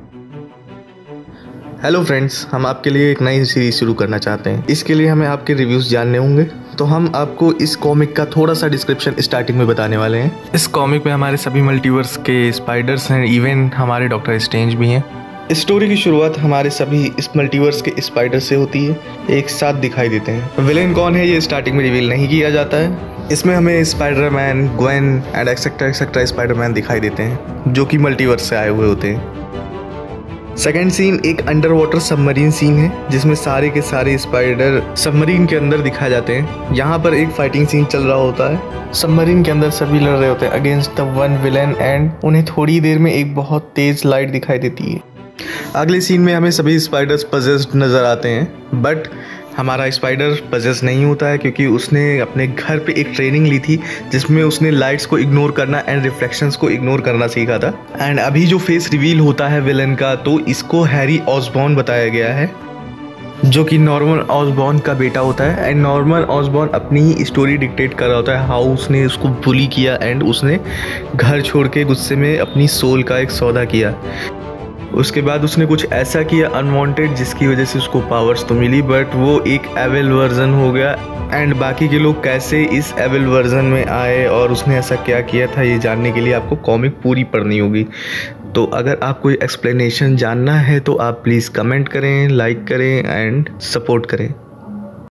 Hello friends, हम आपके लिए एक नई सीरीज शुरू करना चाहते हैं। इसके लिए हमें आपके रिव्यूज़ जानने होंगे, तो हम आपको इस कॉमिक का थोड़ा सा डिस्क्रिप्शन स्टार्टिंग में बताने वाले हैं। इस कॉमिक में हमारे सभी मल्टीवर्स के स्पाइडर्स हैं, इवन हमारे डॉक्टर स्ट्रेंज भी हैं। स्टोरी की शुरुआत हमारे सभी इस मल्टीवर्स के स्पाइडर से होती है, एक साथ दिखाई देते हैं। विलेन कौन है ये स्टार्टिंग में रिवील नहीं किया जाता है। इसमें हमें Spiderman, Gwen and etcetera Spiderman दिखाई देते हैं जो कि मल्टीवर्स से आए हुए होते हैं। सेकेंड सीन एक अंडर वाटर सबमरीन सीन है जिसमें सारे के सारे स्पाइडर सबमरीन के अंदर दिखाए जाते हैं। यहाँ पर एक फाइटिंग सीन चल रहा होता है। सबमरीन के अंदर सभी लड़ रहे होते हैं against the one villain and उन्हें थोड़ी देर में एक बहुत तेज लाइट दिखाई देती है। अगले सीन में हमें सभी स्पाइडर्स पजेस्ड नजर आते हैं, बट हमारा स्पाइडर पजेस नहीं होता है क्योंकि उसने अपने घर पे एक ट्रेनिंग ली थी जिसमें उसने लाइट्स को इग्नोर करना एंड रिफ्लेक्शंस को इग्नोर करना सीखा था। एंड अभी जो फेस रिवील होता है विलन का, तो इसको हैरी ऑसबॉर्न बताया गया है जो कि नॉर्मन ऑसबॉर्न का बेटा होता है। एंड नॉर्मन ऑसबॉर्न अपनी ही स्टोरी डिक्टेट कर रहा होता है, हाउ उसने उसको बुली किया एंड उसने घर छोड़ के गुस्से में अपनी सोल का एक सौदा किया। उसके बाद उसने कुछ ऐसा किया अनवांटेड जिसकी वजह से उसको पावर्स तो मिली, बट वो एक एविल वर्जन हो गया। एंड बाकी के लोग कैसे इस एविल वर्जन में आए और उसने ऐसा क्या किया था, ये जानने के लिए आपको कॉमिक पूरी पढ़नी होगी। तो अगर आप कोई एक्सप्लेनेशन जानना है तो आप प्लीज़ कमेंट करें, लाइक करें एंड सपोर्ट करें।